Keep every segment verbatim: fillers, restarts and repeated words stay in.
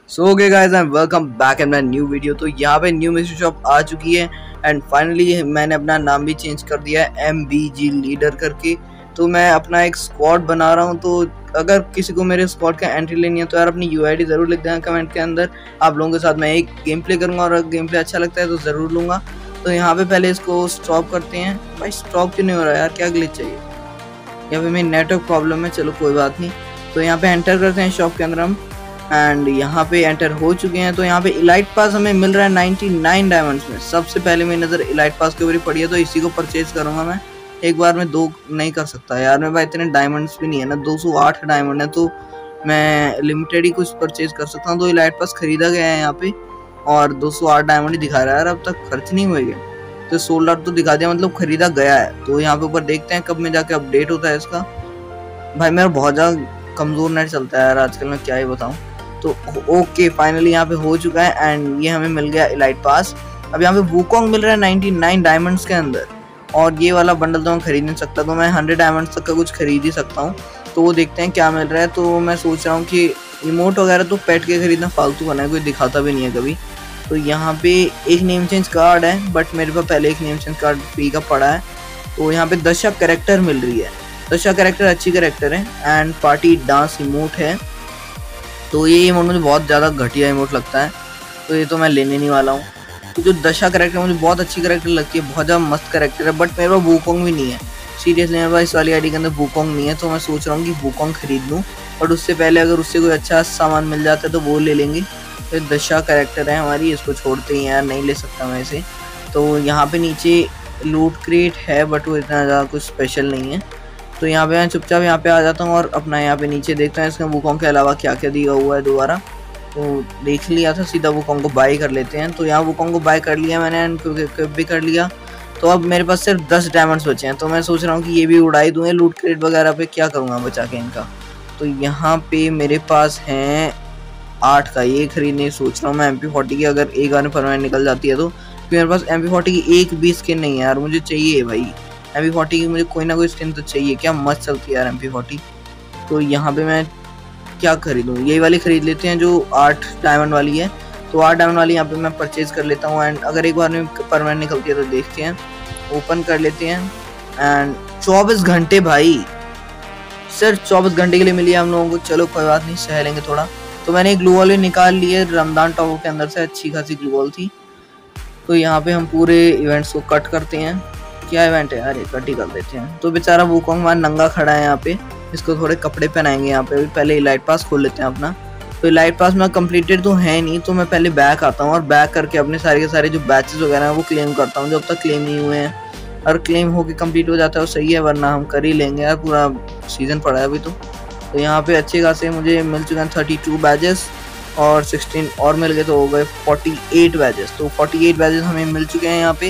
So okay guys and welcome back in my new video. तो यहाँ पे new mission shop आ चुकी है एंड फाइनली मैंने अपना नाम भी चेंज कर दिया है एम बी जी लीडर करके। तो मैं अपना एक स्क्वाड बना रहा हूँ। तो अगर किसी को मेरे स्क्वाड का एंट्री लेनी है तो यार अपनी यू आई डी ज़रूर लिख देना कमेंट के अंदर। आप लोगों के साथ मैं एक गेम प्ले करूँगा और अगर गेम प्ले अच्छा लगता है तो ज़रूर लूँगा। तो यहाँ पे पहले इसको स्टॉप करते हैं। भाई स्टॉप क्यों नहीं हो रहा यार, क्या ग्लिच चाहिए? यहाँ पे मेरी नेटवर्क प्रॉब्लम है, चलो कोई बात नहीं। तो यहाँ पे एंटर करते हैं शॉप के अंदर हम एंड यहाँ पे एंटर हो चुके हैं। तो यहाँ पे इलाइट पास हमें मिल रहा है निन्यानवे डायमंड्स में। सबसे पहले मेरी नज़र इलाइट पास के ऊपर ही पड़ी है, तो इसी को परचेज करूँगा मैं। एक बार में दो नहीं कर सकता यार, मेरे पास इतने डायमंड्स भी नहीं है ना, दो सौ आठ डायमंड है तो मैं लिमिटेड ही कुछ परचेज कर सकता हूँ। तो इलाइट पास खरीदा गया है यहाँ पे और दो सौ आठ डायमंड ही दिखा रहा है यार, अब तक खर्च नहीं हुए गए। तो सोल्ड आउट तो दिखा दिया, मतलब खरीदा गया है। तो यहाँ पे ऊपर देखते हैं कब में जाके अपडेट होता है इसका। भाई मेरा बहुत ज़्यादा कमज़ोर नेट चलता है यार आजकल, मैं क्या ही बताऊँ। तो ओके फाइनली यहाँ पे हो चुका है एंड ये हमें मिल गया इलाइट पास। अब यहाँ पे वूकोंग मिल रहा है निन्यानवे डायमंड्स के अंदर और ये वाला बंडल तो मैं खरीद नहीं सकता, तो मैं सौ डायमंड्स तक का कुछ खरीद ही सकता हूँ। तो वो देखते हैं क्या मिल रहा है। तो मैं सोच रहा हूँ कि इमोट वगैरह तो पेट के खरीदना फालतू बना है, कोई दिखाता भी नहीं है कभी। तो यहाँ पे एक नेम चेंज कार्ड है बट मेरे पास पहले एक नेम चेंज कार्ड फ्री का पड़ा है। तो यहाँ पे दशा कैरेक्टर मिल रही है। दशा कैरेक्टर अच्छी कैरेक्टर है एंड पार्टी डांस इमोट है। तो ये इमोट मुझे बहुत ज़्यादा घटिया इमोट लगता है, तो ये तो मैं लेने नहीं वाला हूँ। तो जो दशा कैरेक्टर मुझे बहुत अच्छी कैरेक्टर लगती है, बहुत ज़्यादा मस्त कैरेक्टर है, बट मेरे पास वूकोंग भी नहीं है। सीरियसली मेरे पास इस वाली आईडी के अंदर वूकोंग नहीं है, तो मैं सोच रहा हूँ कि वूकोंग खरीद लूँ। बट उससे पहले अगर उससे कोई अच्छा सामान मिल जाता है तो वो ले लेंगे। तो दशा कैरेक्टर है हमारी, इसको छोड़ते ही यार, नहीं ले सकता मैं इसे। तो यहाँ पे नीचे लूट क्रेट है बट वो इतना ज़्यादा कुछ स्पेशल नहीं है। तो यहाँ पे मैं चुपचाप यहाँ पे आ जाता हूँ और अपना यहाँ पे नीचे देखता हूँ इसके वूकोंग के अलावा क्या क्या दिया हुआ है दोबारा। तो देख लिया था, सीधा वूकोंग को बाई कर लेते हैं। तो यहाँ वूकोंग को बाई कर लिया मैंने एंड क्विप भी कर लिया। तो अब मेरे पास सिर्फ दस डायमंड्स बचे हैं, तो मैं सोच रहा हूँ कि ये भी उड़ाई दूँ लूट क्रेट वगैरह पे, क्या करूँगा बचा के इनका। तो यहाँ पे मेरे पास हैं आठ का, ये खरीदने सोच रहा हूँ मैं एम पी फोर्टी की। अगर एक बार में परमानेंट निकल जाती है तो मेरे पास एम पी फोर्टी की एक भी स्किन नहीं है यार, मुझे चाहिए भाई एम पी फोर्टी की, मुझे कोई ना कोई स्किन तो चाहिए। क्या मस्त चलती है यार एम पी फोर्टी। तो यहाँ पे मैं क्या खरीदूँ, यही वाली खरीद लेते हैं जो आठ डायमंड वाली है। तो आठ डायमंड वाली यहाँ पे मैं परचेज कर लेता हूँ एंड अगर एक बार में परमानेंट निकलती है तो देखते हैं, ओपन कर लेते हैं। एंड चौबीस घंटे भाई, सिर्फ चौबीस घंटे के लिए मिली है हम लोगों को। चलो कोई बात नहीं, सह लेंगे थोड़ा। तो मैंने एक ग्लू वॉल भी निकाल ली है रमदान टॉप के अंदर से, अच्छी खासी ग्लू वॉल थी। तो यहाँ पे हम पूरे इवेंट्स को कट करते हैं। क्या इवेंट है, अरे कट ही कर देते हैं। तो बेचारा वूकोंग वहाँ नंगा खड़ा है यहाँ पे, इसको थोड़े कपड़े पहनाएंगे यहाँ पे। पहले इलाइट पास खोल लेते हैं अपना। तो इलाइट पास में कंप्लीटेड तो है नहीं, तो मैं पहले बैक आता हूँ और बैक करके अपने सारे के सारे जो बैचेस वगैरह हैं वो क्लेम करता हूँ जो अब तक क्लेम नहीं हुए हैं। और क्लेम होके कंप्लीट हो जाता है वो सही है, वरना हम कर ही लेंगे यार, पूरा सीजन पड़ा है अभी तो। तो यहाँ पे अच्छे खासे मुझे मिल चुके हैं थर्टी टू बैजेस और सोलह और मिल गए, तो हो गए अड़तालीस बैजेस। तो अड़तालीस बैजेस हमें मिल चुके हैं यहाँ पे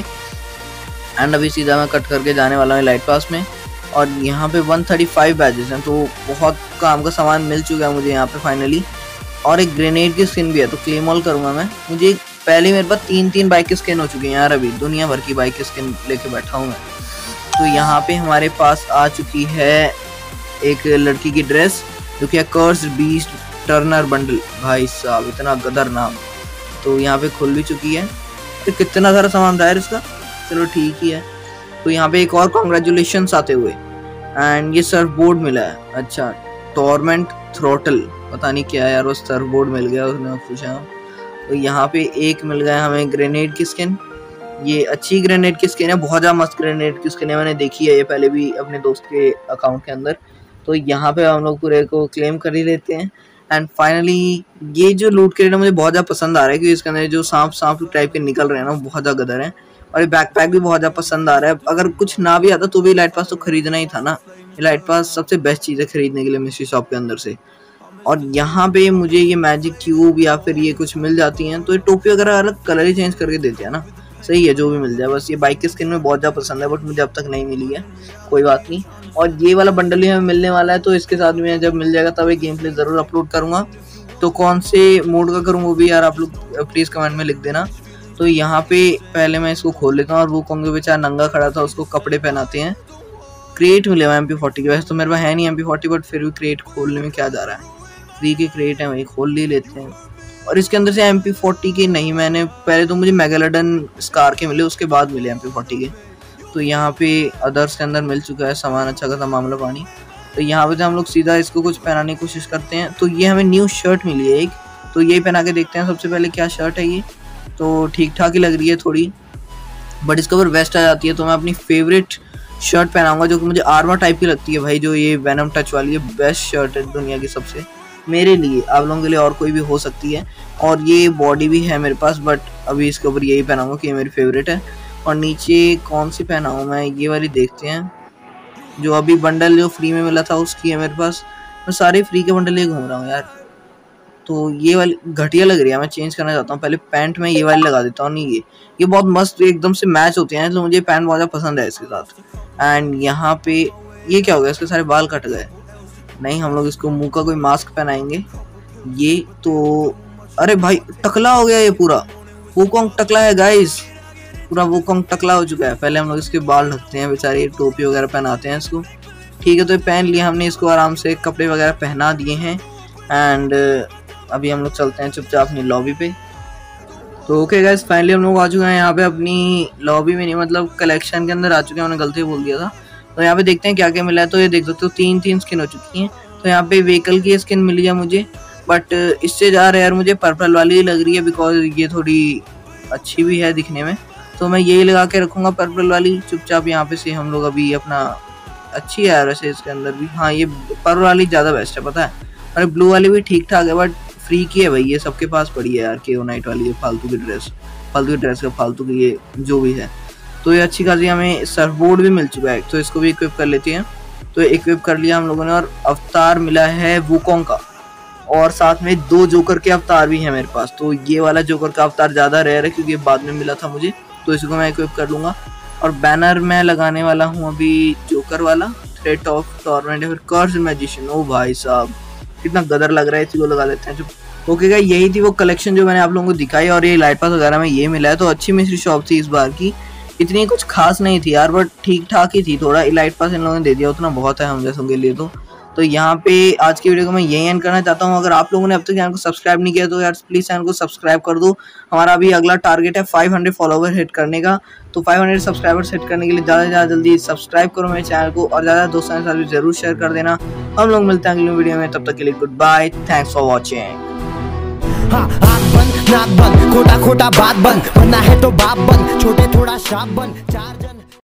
एंड अभी सीधा मैं कट करके जाने वाला हूँ लाइट पास में। और यहाँ पे एक सौ पैंतीस बैजेस हैं, तो बहुत काम का सामान मिल चुका है मुझे यहाँ पे फाइनली। और एक ग्रेनेड की स्किन भी है, तो क्लेम ऑल करूँगा मैं। मुझे पहले मेरे पास तीन तीन बाइक की स्किन हो चुकी है यार, अभी दुनिया भर की बाइक की स्किन लेके बैठा हूँ मैं। तो यहाँ पे हमारे पास आ चुकी है एक लड़की की ड्रेस जो कि कर्स्ड बीस्ट टर्नर बंडल। भाई साहब इतना गदर नाम। तो यहाँ पे खुल भी चुकी है। तो कितना सारा सामान था यार इसका, चलो ठीक ही है। तो यहाँ पे एक और कॉन्ग्रेचुलेशंस आते हुए एंड ये सर्फ बोर्ड मिला है। अच्छा टॉर्मेंट थ्रोटल, पता नहीं क्या यार, वो सर्फ बोर्ड मिल गया उसने पूछा। तो यहाँ पे एक मिल गया हमें ग्रेनेड की स्किन। ये अच्छी ग्रेनेड की स्किन है, बहुत ज़्यादा मस्त ग्रेनेड की स्किन है, मैंने देखी है ये पहले भी अपने दोस्त के अकाउंट के अंदर। तो यहाँ पे हम लोग पूरे को क्लेम कर ही लेते हैं एंड फाइनली ये जो लूट क्रेट है मुझे बहुत ज़्यादा पसंद आ रहा है, क्योंकि इसके अंदर जो सांप सांप टाइप के निकल रहे हैं ना वो बहुत ज़्यादा गदर है। और ये बैकपैक भी बहुत ज़्यादा पसंद आ रहा है। अगर कुछ ना भी आता तो भी लाइट पास तो खरीदना ही था ना, लाइट पास सबसे बेस्ट चीज़ है खरीदने के लिए मिस्ट्री शॉप के अंदर से। और यहाँ पे मुझे ये मैजिक क्यूब या फिर ये कुछ मिल जाती हैं, तो ये टोपी वगैरह अलग कलर ही चेंज करके देते हैं ना, सही है जो भी मिल जाए। बस ये बाइक की स्किन में बहुत ज़्यादा पसंद है बट मुझे अब तक नहीं मिली है, कोई बात नहीं। और ये वाला बंडल ही हमें मिलने वाला है, तो इसके साथ में जब मिल जाएगा तब एक गेम प्ले ज़रूर अपलोड करूँगा। तो कौन से मोड का करूँ वो भी यार आप लोग प्लीज़ कमेंट में लिख देना। तो यहाँ पे पहले मैं इसको खोल लेता हूँ और वो कहोंगे बेचारा नंगा खड़ा था, उसको कपड़े पहनाते हैं। क्रिएट मिले हुआ एम पी फोर्टी की, वैसे तो मेरे पास है नहीं एम पी फोर्टी, बट फिर भी क्रिएट खोलने में क्या जा रहा है, फ्री के क्रिएट है वही खोल ही लेते हैं। और इसके अंदर से एम पी फोर्टी के नहीं, मैंने पहले तो मुझे मेगालोडन स्कार के मिले, उसके बाद मिले एम पी फोर्टी के। तो यहाँ पे अदर्स के अंदर मिल चुका है सामान, अच्छा खासा मामला पानी। तो यहाँ पे तो हम लोग सीधा इसको कुछ पहनाने की कोशिश करते हैं। तो ये हमें न्यू शर्ट मिली है एक, तो यही पहना के देखते हैं सबसे पहले क्या शर्ट है ये। तो ठीक ठाक ही लग रही है थोड़ी, बट इसके ऊपर वेस्ट आ जाती है। तो मैं अपनी फेवरेट शर्ट पहनाऊंगा जो कि मुझे आर्मर टाइप की लगती है भाई, जो ये वेनम टच वाली है। बेस्ट शर्ट है दुनिया की सबसे मेरे लिए, आप लोगों के लिए और कोई भी हो सकती है। और ये बॉडी भी है मेरे पास, बट अभी इसके ऊपर यही पहनाऊंगा कि ये मेरी फेवरेट है। और नीचे कौन सी पहनाऊँ मैं, ये वाली देखते हैं, जो अभी बंडल जो फ्री में मिला था उसकी है मेरे पास। मैं सारे फ्री के बंडल लिए घूम रहा हूँ यार। तो ये वाली घटिया लग रही है, मैं चेंज करना चाहता हूँ। पहले पैंट में ये वाली लगा देता हूँ। नहीं, ये ये बहुत मस्त एकदम से मैच होते हैं, तो मुझे पैंट बहुत ज़्यादा पसंद है इसके साथ। एंड यहाँ पे ये क्या हो गया, इसके सारे बाल कट गए। नहीं, हम लोग इसको मुंह का कोई मास्क पहनाएंगे। ये तो अरे भाई टकला हो गया, ये पूरा वुकोंग टकला है गाइस, पूरा वुकोंग टकला हो चुका है। पहले हम लोग इसके बाल ढकते हैं, बेचारे टोपी वगैरह पहनाते हैं इसको। ठीक है, तो ये पहन लिया हमने इसको, आराम से कपड़े वगैरह पहना दिए हैं। एंड अभी हम लोग चलते हैं चुपचाप अपनी लॉबी पे। तो ओके गाइस, फाइनली हम लोग आ चुके हैं यहाँ पे अपनी लॉबी में, नहीं मतलब कलेक्शन के अंदर आ चुके हैं, मैंने गलती बोल दिया था। तो यहाँ पे देखते हैं क्या क्या मिला है। तो ये देख सकते हो तीन तीन स्किन हो चुकी हैं। तो यहाँ पे व्हीकल की स्किन मिली है मुझे, बट इससे ज़्यादा यार मुझे पर्पल वाली लग रही है, बिकॉज ये थोड़ी अच्छी भी है दिखने में। तो मैं यही लगा के रखूँगा पर्पल वाली चुपचाप। यहाँ पे से हम लोग अभी अपना अच्छी है यार वैसे इसके अंदर भी। हाँ, ये पर्पल वाली ज़्यादा बेस्ट है पता है। अरे ब्लू वाली भी ठीक ठाक है, बट फ्री की है भाई, ये सबके पास पड़ी है यार। के ओ नाइट वाली है फालतू की ड्रेस, फालतू की ड्रेस का फालतू की ये जो भी है। तो ये अच्छी खासी हमें सर्फबोर्ड भी मिल चुका है, तो इसको भी इक्विप कर लेते हैं। तो इक्विप कर लिया हम लोगों ने। और अवतार मिला है वुकोंग का, और साथ में दो जोकर के अवतार भी है मेरे पास। तो ये वाला जोकर का अवतार ज़्यादा रेयर है क्योंकि बाद में मिला था मुझे, तो इसको मैं इक्विप कर लूँगा। और बैनर मैं लगाने वाला हूँ अभी जोकर वाला, थ्रेट ऑफ टॉर्मेंट या फिर कर्स मैजिशियन। ओ भाई साहब कितना गदर लग रहा है, इसी को लगा देते हैं। जो ओके गाइस, यही थी वो कलेक्शन जो मैंने आप लोगों को दिखाई। और ये लाइट पास वगैरह में ये मिला है। तो अच्छी मिस्ट्री शॉप थी इस बार की, इतनी कुछ खास नहीं थी यार, बट ठीक ठाक ही थी। थोड़ा लाइट पास इन लोगों ने दे दिया, उतना बहुत है हम जैसों के लिए। तो तो यहाँ पे आज की वीडियो को मैं यही एंड करना चाहता हूँ। अगर आप लोगों ने अब तक चैनल को सब्सक्राइब नहीं किया तो यार प्लीज़ चैनल को सब्सक्राइब कर दो। हमारा अभी अगला टारगेट है पाँच सौ फॉलोवर हिट करने का। तो पाँच सौ सब्सक्राइबर्स हिट करने के लिए ज़्यादा से ज़्यादा जल्दी सब्सक्राइब करो मेरे चैनल को, और ज़्यादा दोस्तों के साथ भी जरूर शेयर कर देना। हम लोग मिलते हैं अगली वीडियो में, तब तक के लिए good bye, thanks for watching. हाँ, आँख बंद नाक बंद, खोटा खोटा बात बंद, बनना है तो बाप बंद, छोटे थोड़ा शाप बंद, चार जन